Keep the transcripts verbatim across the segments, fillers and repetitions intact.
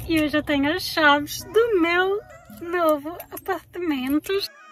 E eu já tenho as chaves do meu novo apartamento.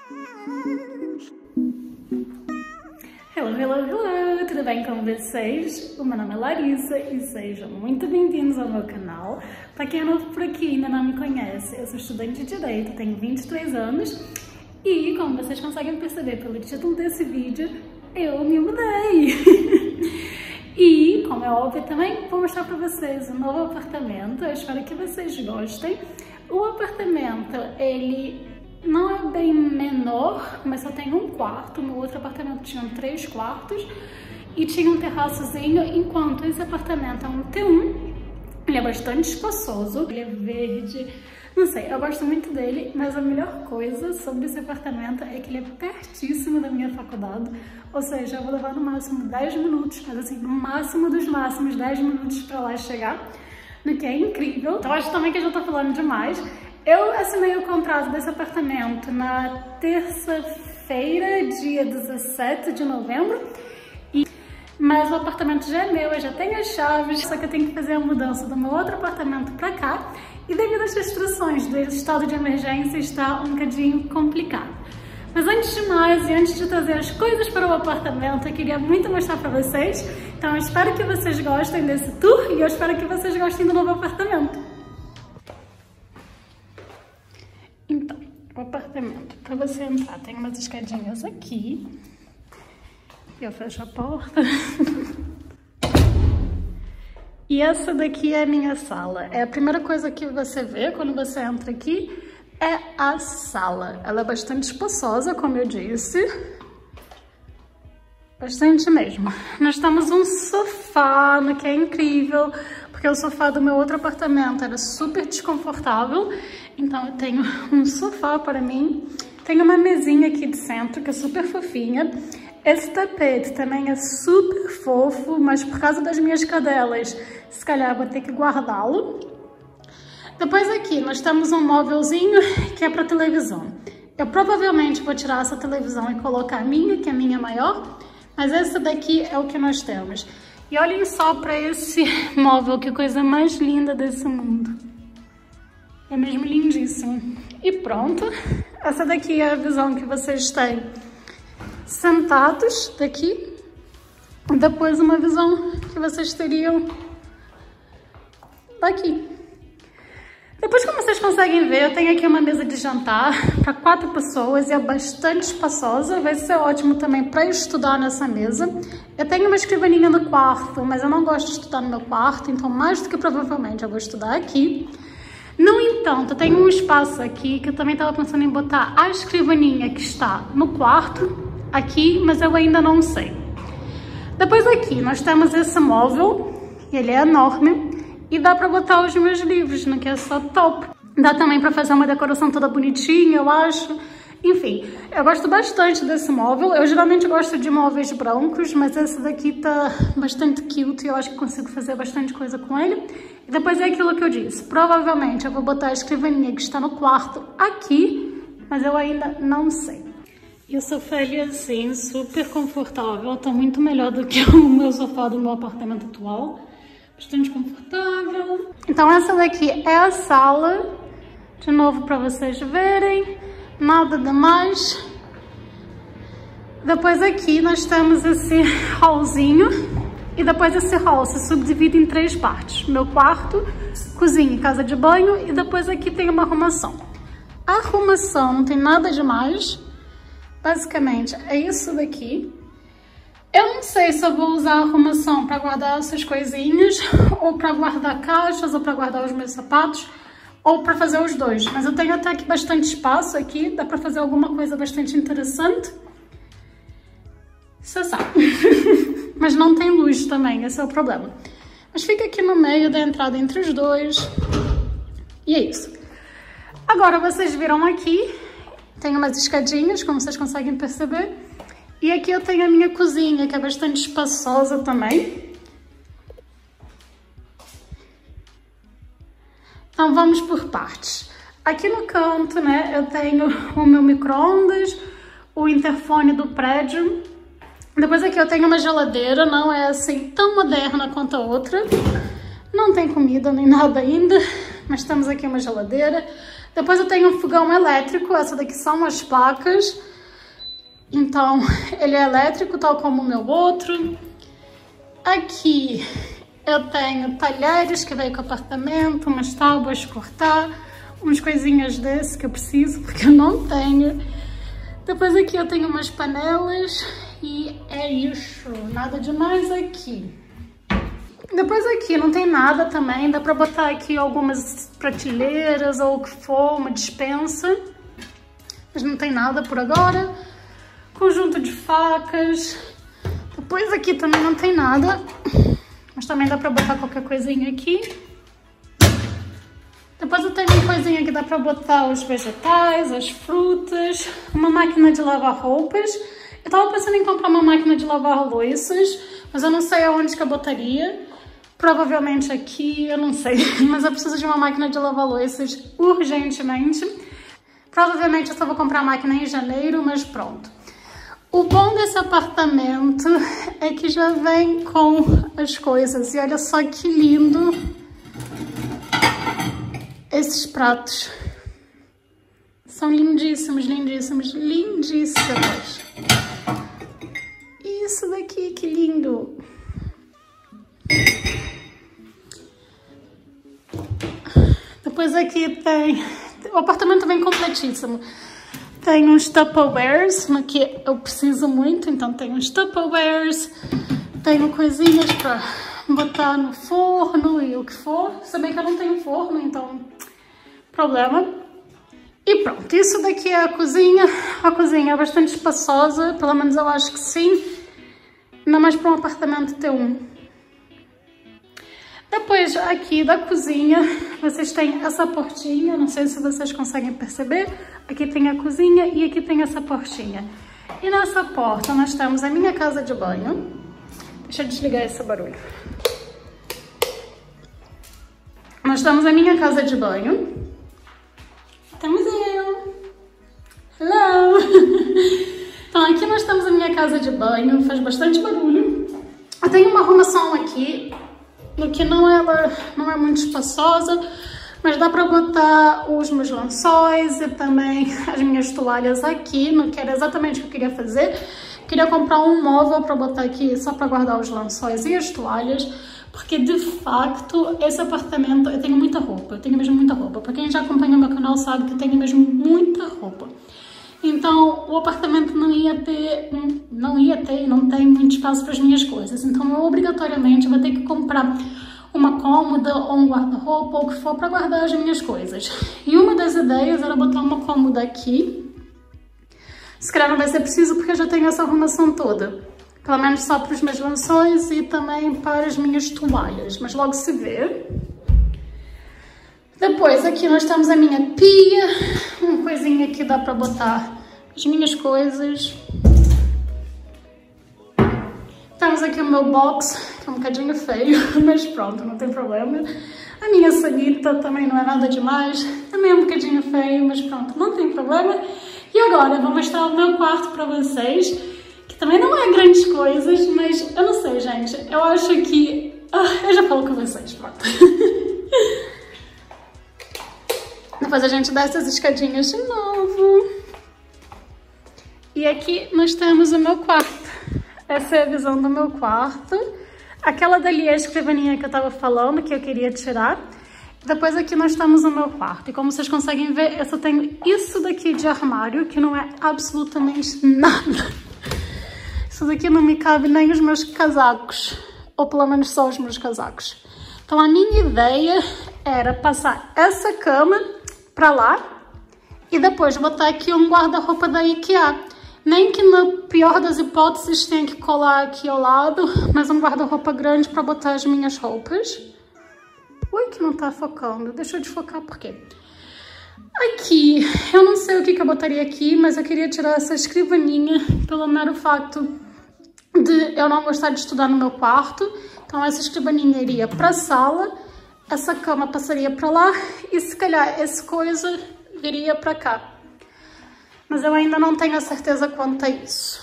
Hello, hello, hello! Tudo bem com vocês? O meu nome é Larissa e sejam muito bem-vindos ao meu canal. Para quem é novo por aqui e ainda não me conhece, eu sou estudante de Direito, tenho vinte e três anos e, como vocês conseguem perceber pelo título desse vídeo, eu me mudei! E, como é óbvio também, vou mostrar para vocês o novo apartamento. Eu espero que vocês gostem. O apartamento, ele não é bem menor, mas só tem um quarto. No outro apartamento tinha três quartos e tinha um terraçozinho, enquanto esse apartamento é um T um. Ele é bastante espaçoso, ele é verde, não sei, eu gosto muito dele, mas a melhor coisa sobre esse apartamento é que ele é pertíssimo da minha faculdade, ou seja, eu vou levar no máximo dez minutos, mas assim, no máximo dos máximos dez minutos pra lá chegar, no que é incrível. Então acho também que eu já tô falando demais. Eu assinei o contrato desse apartamento na terça-feira, dia dezessete de novembro, e mas o apartamento já é meu, eu já tenho as chaves, só que eu tenho que fazer a mudança do meu outro apartamento pra cá. E devido às restrições do estado de emergência, está um bocadinho complicado. Mas antes de mais, e antes de trazer as coisas para o apartamento, eu queria muito mostrar pra vocês. Então eu espero que vocês gostem desse tour e eu espero que vocês gostem do novo apartamento. Então, o apartamento, pra você entrar, tem umas escadinhas aqui. Eu fecho a porta. E essa daqui é a minha sala. É a primeira coisa que você vê quando você entra aqui, é a sala. Ela é bastante espaçosa, como eu disse. Bastante mesmo. Nós temos um sofá, no que é incrível, porque o sofá do meu outro apartamento era super desconfortável. Então eu tenho um sofá para mim. Tenho uma mesinha aqui de centro, que é super fofinha. Esse tapete também é super fofo, mas por causa das minhas cadelas, se calhar vou ter que guardá-lo. Depois aqui nós temos um móvelzinho que é para televisão. Eu provavelmente vou tirar essa televisão e colocar a minha, que é a minha maior, mas essa daqui é o que nós temos. E olhem só para esse móvel, que coisa mais linda desse mundo. É mesmo lindíssimo. E pronto, essa daqui é a visão que vocês têm sentados daqui, depois uma visão que vocês teriam daqui. Depois, como vocês conseguem ver, eu tenho aqui uma mesa de jantar para quatro pessoas e é bastante espaçosa, vai ser ótimo também para estudar nessa mesa. Eu tenho uma escrivaninha no quarto, mas eu não gosto de estudar no meu quarto, então mais do que provavelmente eu vou estudar aqui. No entanto, eu tenho um espaço aqui que eu também estava pensando em botar a escrivaninha que está no quarto, aqui, mas eu ainda não sei. Depois aqui nós temos esse móvel, ele é enorme e dá pra botar os meus livros, né, que é só top. Dá também pra fazer uma decoração toda bonitinha, eu acho. Enfim, eu gosto bastante desse móvel. Eu geralmente gosto de móveis brancos, mas esse daqui tá bastante cute e eu acho que consigo fazer bastante coisa com ele. E depois é aquilo que eu disse, provavelmente eu vou botar a escrivaninha que está no quarto aqui, mas eu ainda não sei. E o sofá, ele é assim, super confortável, tá muito melhor do que o meu sofá do meu apartamento atual. Bastante confortável. Então essa daqui é a sala, de novo para vocês verem, nada demais. Depois aqui nós temos esse hallzinho, e depois esse hall se subdivide em três partes. Meu quarto, cozinha e casa de banho, e depois aqui tem uma arrumação. A arrumação não tem nada demais. Basicamente, é isso daqui. Eu não sei se eu vou usar a arrumação para guardar essas coisinhas, ou para guardar caixas, ou para guardar os meus sapatos, ou para fazer os dois. Mas eu tenho até aqui bastante espaço aqui, dá para fazer alguma coisa bastante interessante. Você sabe. Mas não tem luz também, esse é o problema. Mas fica aqui no meio da entrada entre os dois. E é isso. Agora vocês viram aqui, tem umas escadinhas, como vocês conseguem perceber. E aqui eu tenho a minha cozinha, que é bastante espaçosa também. Então vamos por partes. Aqui no canto, né, eu tenho o meu micro-ondas, o interfone do prédio. Depois aqui eu tenho uma geladeira, não é assim tão moderna quanto a outra. Não tem comida nem nada ainda. mas temos aqui uma geladeira. Depois eu tenho um fogão elétrico, essa daqui são as placas. Então, ele é elétrico, tal como o meu outro. Aqui eu tenho talheres que veio com o apartamento, umas tábuas de cortar, umas coisinhas desse que eu preciso, porque eu não tenho. Depois aqui eu tenho umas panelas e é isso, nada demais aqui. Depois aqui não tem nada também, dá pra botar aqui algumas prateleiras ou o que for, uma despensa. Mas não tem nada por agora. Conjunto de facas. Depois aqui também não tem nada, mas também dá pra botar qualquer coisinha aqui. Depois eu tenho uma coisinha que dá pra botar os vegetais, as frutas, uma máquina de lavar roupas. Eu tava pensando em comprar uma máquina de lavar louças, mas eu não sei aonde que eu botaria. Provavelmente aqui, eu não sei, mas eu preciso de uma máquina de lavar louças urgentemente. Provavelmente eu só vou comprar a máquina em janeiro, mas pronto. O bom desse apartamento é que já vem com as coisas. E olha só que lindo esses pratos. São lindíssimos, lindíssimos, lindíssimos. Isso daqui, que lindo. Depois aqui tem... O apartamento vem completíssimo. Tem uns Tupperwares, que eu preciso muito, então tem uns Tupperwares. Tenho coisinhas pra botar no forno e o que for. Se bem que eu não tenho forno, então... problema. E pronto, isso daqui é a cozinha. A cozinha é bastante espaçosa, pelo menos eu acho que sim. Ainda mais para um apartamento ter um. Depois aqui da cozinha, vocês têm essa portinha, não sei se vocês conseguem perceber. Aqui tem a cozinha e aqui tem essa portinha. E nessa porta nós temos a minha casa de banho. Deixa eu desligar esse barulho. Nós temos a minha casa de banho. Temos eu. Hello! Então aqui nós temos a minha casa de banho, faz bastante barulho. Eu tenho uma arrumação aqui, no que não, ela não é muito espaçosa, mas dá pra botar os meus lençóis e também as minhas toalhas aqui, no que era exatamente o que eu queria fazer. Queria comprar um móvel pra botar aqui só pra guardar os lençóis e as toalhas, porque de facto esse apartamento, eu tenho muita roupa, eu tenho mesmo muita roupa. Pra quem já acompanha o meu canal sabe que eu tenho mesmo muita roupa. Então o apartamento não ia ter, não ia ter, não tem muito espaço para as minhas coisas. Então eu obrigatoriamente vou ter que comprar uma cômoda ou um guarda-roupa ou o que for para guardar as minhas coisas. E uma das ideias era botar uma cômoda aqui. Se calhar não vai ser preciso porque eu já tenho essa arrumação toda. Pelo menos só para os meus lençóis e também para as minhas toalhas. Mas logo se vê. Depois aqui nós temos a minha pia, uma coisinha que dá pra botar as minhas coisas. Temos aqui o meu box, que é um bocadinho feio, mas pronto, não tem problema. A minha sanita também não é nada demais, também é um bocadinho feio, mas pronto, não tem problema. E agora eu vou mostrar o meu quarto pra vocês, que também não é grandes coisas, mas eu não sei, gente, eu acho que... Ah, eu já falo com vocês, pronto. Depois a gente desce as escadinhas de novo. E aqui nós temos o meu quarto. Essa é a visão do meu quarto. Aquela dali é a escrivaninha que eu tava falando, que eu queria tirar. Depois aqui nós temos o meu quarto. E como vocês conseguem ver, eu só tenho isso daqui de armário, que não é absolutamente nada. Isso daqui não me cabe nem os meus casacos. Ou pelo menos só os meus casacos. Então a minha ideia era passar essa cama pra lá e depois botar aqui um guarda-roupa da IKEA. Nem que na pior das hipóteses tenha que colar aqui ao lado, mas um guarda-roupa grande pra botar as minhas roupas. Ui, que não tá focando. Deixa eu desfocar por quê? Aqui, eu não sei o que que eu botaria aqui, mas eu queria tirar essa escrivaninha pelo mero fato de eu não gostar de estudar no meu quarto. Então essa escrivaninha iria pra sala. Essa cama passaria pra lá e se calhar essa coisa viria pra cá. Mas eu ainda não tenho a certeza quanto a isso.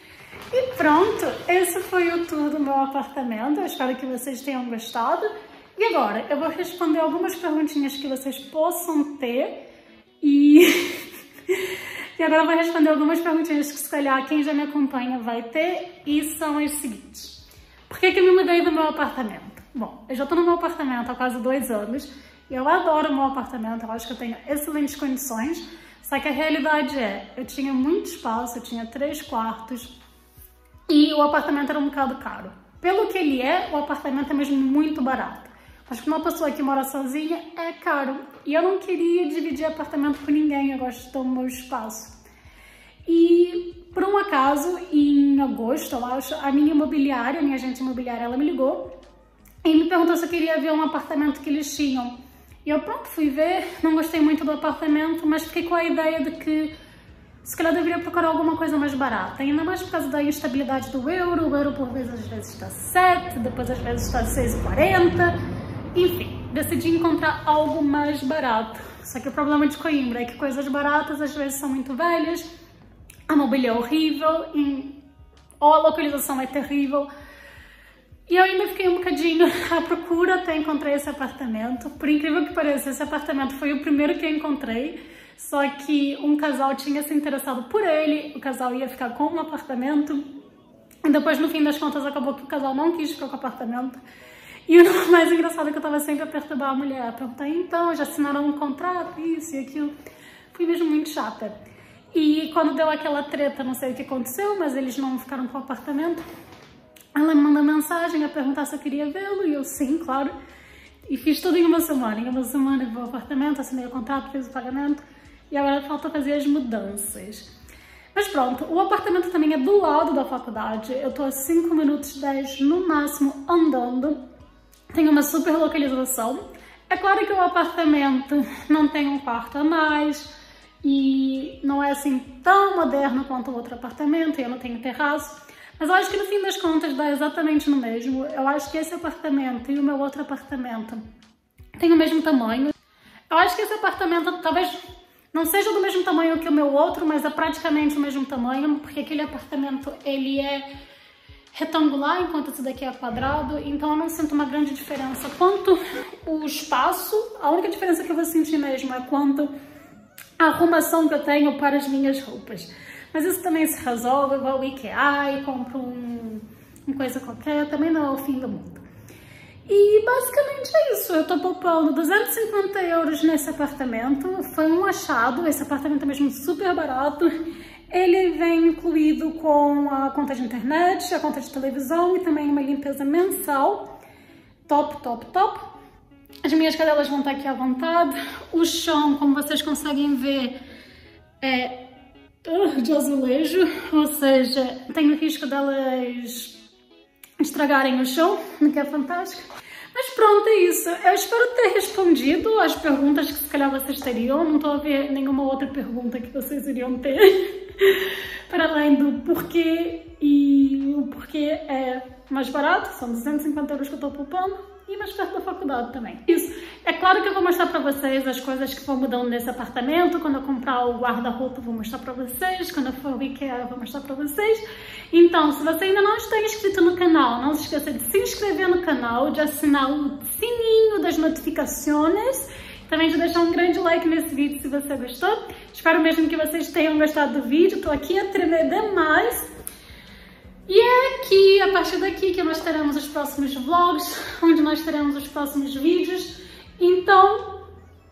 E pronto, esse foi o tour do meu apartamento. Eu espero que vocês tenham gostado. E agora, eu vou responder algumas perguntinhas que vocês possam ter e... e agora eu vou responder algumas perguntinhas que, se calhar, quem já me acompanha vai ter, e são as seguintes. Por que que eu me mudei do meu apartamento? Bom, eu já tô no meu apartamento há quase dois anos e eu adoro o meu apartamento, eu acho que eu tenho excelentes condições, só que a realidade é, eu tinha muito espaço, eu tinha três quartos e o apartamento era um bocado caro. Pelo que ele é, o apartamento é mesmo muito barato. Acho que uma pessoa que mora sozinha é caro. E eu não queria dividir apartamento com ninguém, eu gosto de ter o meu espaço. E, por um acaso, em agosto, eu acho, a minha imobiliária, a minha agente imobiliária, ela me ligou e me perguntou se eu queria ver um apartamento que eles tinham. E eu, pronto, fui ver, não gostei muito do apartamento, mas fiquei com a ideia de que se calhar eu deveria procurar alguma coisa mais barata, ainda mais por causa da instabilidade do euro. O euro por vezes às vezes está sete, depois às vezes está seis e quarenta. Enfim, decidi encontrar algo mais barato. Só que o problema de Coimbra é que coisas baratas às vezes são muito velhas, a mobília é horrível, e... ou a localização é terrível. E eu ainda fiquei um bocadinho à procura até encontrar esse apartamento. Por incrível que pareça, esse apartamento foi o primeiro que eu encontrei. Só que um casal tinha se interessado por ele, o casal ia ficar com um apartamento, e depois, no fim das contas, acabou que o casal não quis ficar com o apartamento. E o mais engraçado é que eu tava sempre a perturbar a mulher, a perguntar, então, já assinaram um contrato, isso e aquilo. Fui mesmo muito chata. E quando deu aquela treta, não sei o que aconteceu, mas eles não ficaram com o apartamento, ela me mandou mensagem a perguntar se eu queria vê-lo, e eu, sim, claro. E fiz tudo em uma semana. Em uma semana eu vou ao apartamento, assinei o contrato, fiz o pagamento, e agora falta fazer as mudanças. Mas pronto, o apartamento também é do lado da faculdade, eu tô a cinco minutos, dez no máximo andando, tem uma super localização. É claro que o apartamento não tem um quarto a mais e não é assim tão moderno quanto o outro apartamento, e eu não tenho terraço, mas eu acho que no fim das contas dá exatamente no mesmo. Eu acho que esse apartamento e o meu outro apartamento têm o mesmo tamanho. Eu acho que esse apartamento talvez não seja do mesmo tamanho que o meu outro, mas é praticamente o mesmo tamanho, porque aquele apartamento ele é retangular, enquanto esse daqui é quadrado, então eu não sinto uma grande diferença. Quanto o espaço, a única diferença que eu vou sentir mesmo é quanto a arrumação que eu tenho para as minhas roupas. Mas isso também se resolve, eu vou ao IKEA e compro um, uma coisa qualquer, também não é o fim do mundo. E basicamente é isso, eu tô poupando duzentos e cinquenta euros nesse apartamento, foi um achado, esse apartamento é mesmo super barato. Ele vem incluído com a conta de internet, a conta de televisão e também uma limpeza mensal. Top, top, top. As minhas cadelas vão estar aqui à vontade. O chão, como vocês conseguem ver, é de azulejo, ou seja, tem o risco delas estragarem o chão, o que é fantástico. Mas pronto, é isso. Eu espero ter respondido as perguntas que se calhar vocês teriam. Não estou a ver nenhuma outra pergunta que vocês iriam ter. Para além do porquê, e o porquê é mais barato, são duzentos e cinquenta euros que eu estou poupando, e mais perto da faculdade também. Isso. É claro que eu vou mostrar para vocês as coisas que vão mudando nesse apartamento. Quando eu comprar o guarda-roupa, eu vou mostrar para vocês. Quando eu for ao IKEA, eu vou mostrar para vocês. Então, se você ainda não está inscrito no canal, não se esqueça de se inscrever no canal, de assinar o sininho das notificações, também de deixar um grande like nesse vídeo se você gostou. Espero mesmo que vocês tenham gostado do vídeo. Tô aqui a tremer demais. E é aqui, a partir daqui, que nós teremos os próximos vlogs, onde nós teremos os próximos vídeos. Então,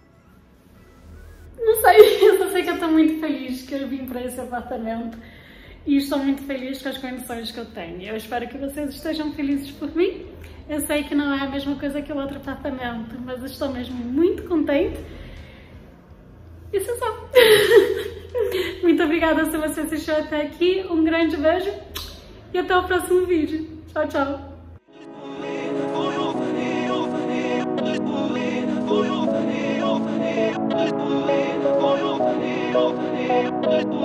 não sei, eu só sei que eu tô muito feliz que eu vim para esse apartamento. E estou muito feliz com as condições que eu tenho. Eu espero que vocês estejam felizes por mim. Eu sei que não é a mesma coisa que o outro apartamento, mas eu estou mesmo muito contente. Isso é só. Muito obrigada se você assistiu até aqui. Um grande beijo e até o próximo vídeo. Tchau, tchau.